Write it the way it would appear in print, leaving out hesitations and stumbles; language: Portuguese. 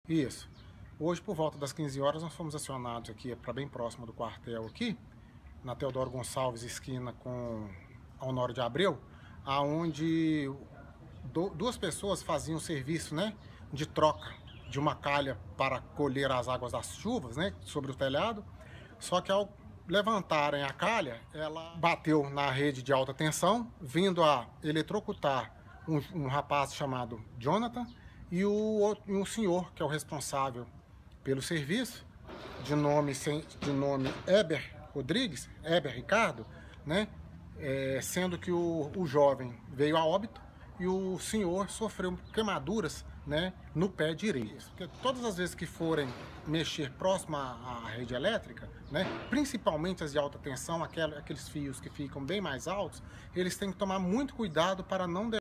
Isso. Hoje, por volta das 15 horas, nós fomos acionados aqui para bem próximo do quartel aqui, na Teodoro Gonçalves, esquina com a Honório de Abreu, aonde duas pessoas faziam serviço, né, de troca de uma calha para colher as águas das chuvas, né, sobre o telhado. Só que ao levantarem a calha, ela bateu na rede de alta tensão, vindo a eletrocutar um rapaz chamado Jonathan e um senhor que é o responsável pelo serviço, de nome Heber Rodrigues, Heber Ricardo, né? Sendo que o jovem veio a óbito e o senhor sofreu queimaduras, né, no pé direito. Porque todas as vezes que forem mexer próximo à rede elétrica, né, principalmente as de alta tensão, aqueles fios que ficam bem mais altos, eles têm que tomar muito cuidado para não